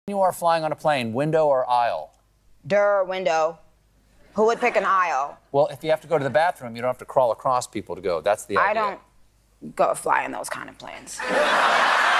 You are flying on a plane, window or aisle? Window. Who would pick an aisle? Well, if you have to go to the bathroom, you don't have to crawl across people to go. That's the idea. I don't go fly in those kind of planes.